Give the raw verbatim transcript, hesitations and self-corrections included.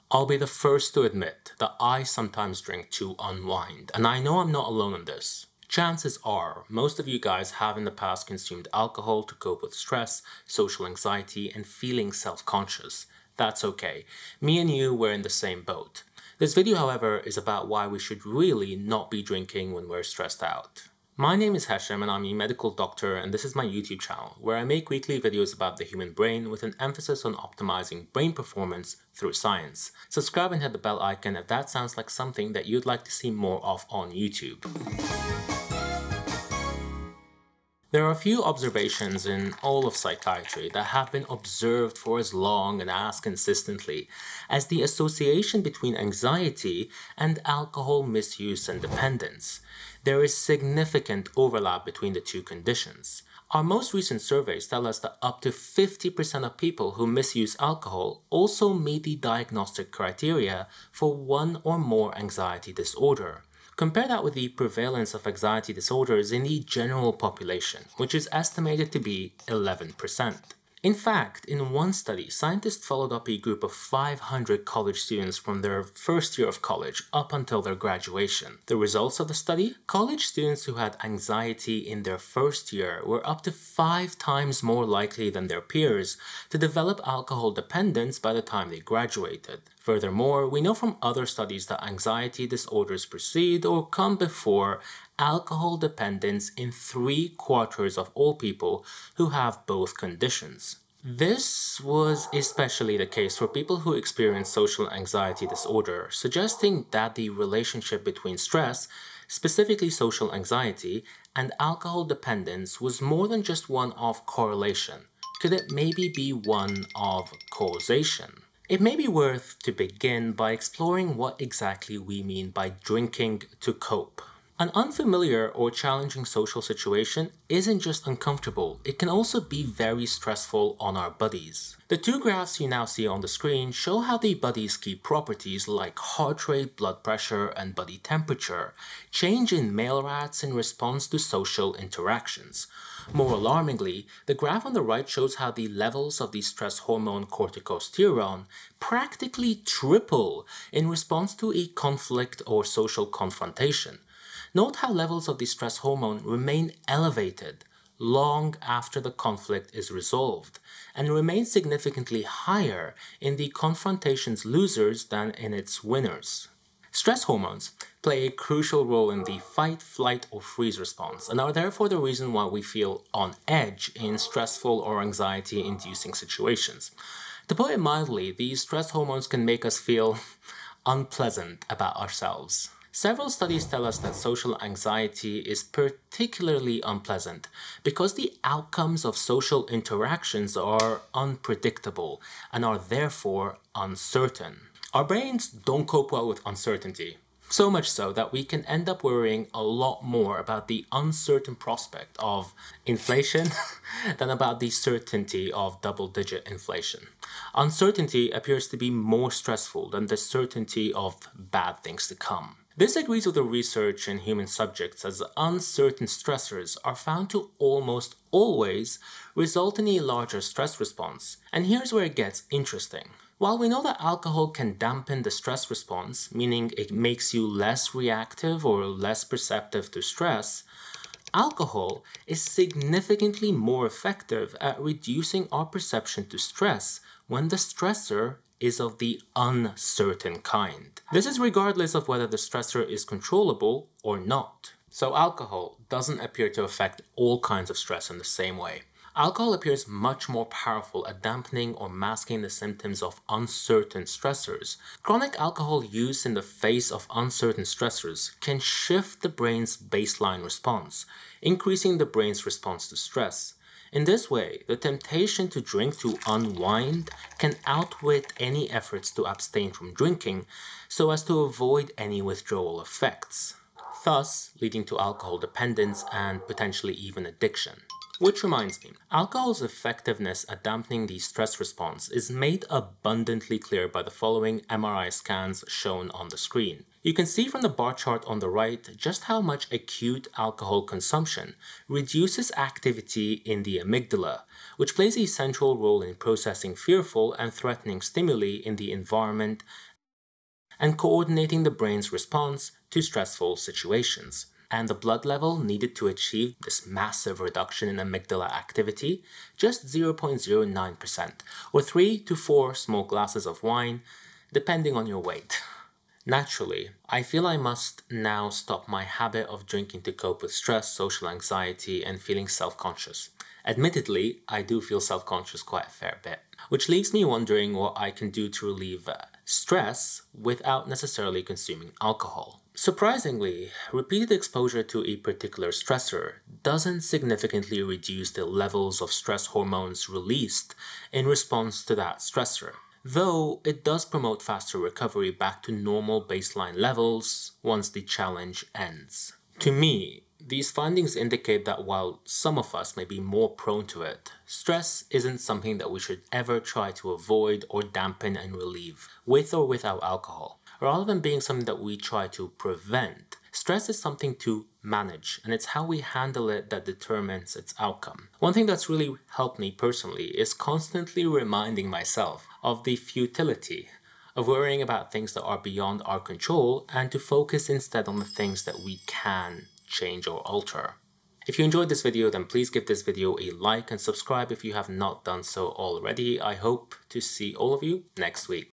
I'll be the first to admit that I sometimes drink to unwind, and I know I'm not alone in this. Chances are, most of you guys have in the past consumed alcohol to cope with stress, social anxiety, and feeling self-conscious. That's okay. Me and you were in the same boat. This video, however, is about why we should really not be drinking when we're stressed out. My name is Hashem and I'm a medical doctor, and this is my YouTube channel where I make weekly videos about the human brain with an emphasis on optimizing brain performance through science. Subscribe and hit the bell icon if that sounds like something that you'd like to see more of on YouTube. There are a few observations in all of psychiatry that have been observed for as long and as consistently as the association between anxiety and alcohol misuse and dependence. There is significant overlap between the two conditions. Our most recent surveys tell us that up to fifty percent of people who misuse alcohol also meet the diagnostic criteria for one or more anxiety disorder. Compare that with the prevalence of anxiety disorders in the general population, which is estimated to be eleven percent. In fact, in one study, scientists followed up a group of five hundred college students from their first year of college up until their graduation. The results of the study? College students who had anxiety in their first year were up to five times more likely than their peers to develop alcohol dependence by the time they graduated. Furthermore, we know from other studies that anxiety disorders precede or come before alcohol dependence in three quarters of all people who have both conditions. This was especially the case for people who experience social anxiety disorder, suggesting that the relationship between stress, specifically social anxiety, and alcohol dependence was more than just one of correlation. Could it maybe be one of causation? It may be worth to begin by exploring what exactly we mean by drinking to cope. An unfamiliar or challenging social situation isn't just uncomfortable, it can also be very stressful on our bodies. The two graphs you now see on the screen show how the body's key properties like heart rate, blood pressure, and body temperature change in male rats in response to social interactions. More alarmingly, the graph on the right shows how the levels of the stress hormone corticosterone practically triple in response to a conflict or social confrontation. Note how levels of the stress hormone remain elevated long after the conflict is resolved, and remain significantly higher in the confrontation's losers than in its winners. Stress hormones play a crucial role in the fight, flight, or freeze response, and are therefore the reason why we feel on edge in stressful or anxiety-inducing situations. To put it mildly, these stress hormones can make us feel unpleasant about ourselves. Several studies tell us that social anxiety is particularly unpleasant because the outcomes of social interactions are unpredictable and are therefore uncertain. Our brains don't cope well with uncertainty, so much so that we can end up worrying a lot more about the uncertain prospect of inflation than about the certainty of double-digit inflation. Uncertainty appears to be more stressful than the certainty of bad things to come. This agrees with the research in human subjects, as uncertain stressors are found to almost always result in a larger stress response. And here's where it gets interesting. While we know that alcohol can dampen the stress response, meaning it makes you less reactive or less perceptive to stress, alcohol is significantly more effective at reducing our perception to stress when the stressor is of the uncertain kind. This is regardless of whether the stressor is controllable or not. So alcohol doesn't appear to affect all kinds of stress in the same way. Alcohol appears much more powerful at dampening or masking the symptoms of uncertain stressors. Chronic alcohol use in the face of uncertain stressors can shift the brain's baseline response, increasing the brain's response to stress. In this way, the temptation to drink to unwind can outwit any efforts to abstain from drinking so as to avoid any withdrawal effects, thus leading to alcohol dependence and potentially even addiction. Which reminds me, alcohol's effectiveness at dampening the stress response is made abundantly clear by the following M R I scans shown on the screen. You can see from the bar chart on the right just how much acute alcohol consumption reduces activity in the amygdala, which plays a central role in processing fearful and threatening stimuli in the environment and coordinating the brain's response to stressful situations. And the blood level needed to achieve this massive reduction in amygdala activity, just zero point zero nine percent, or three to four small glasses of wine, depending on your weight. Naturally, I feel I must now stop my habit of drinking to cope with stress, social anxiety, and feeling self-conscious. Admittedly, I do feel self-conscious quite a fair bit, which leaves me wondering what I can do to relieve uh, stress without necessarily consuming alcohol. Surprisingly, repeated exposure to a particular stressor doesn't significantly reduce the levels of stress hormones released in response to that stressor, though it does promote faster recovery back to normal baseline levels once the challenge ends. To me, these findings indicate that while some of us may be more prone to it, stress isn't something that we should ever try to avoid or dampen and relieve, with or without alcohol. Rather than being something that we try to prevent, stress is something to manage, and it's how we handle it that determines its outcome. One thing that's really helped me personally is constantly reminding myself of the futility of worrying about things that are beyond our control and to focus instead on the things that we can change or alter. If you enjoyed this video, then please give this video a like and subscribe if you have not done so already. I hope to see all of you next week.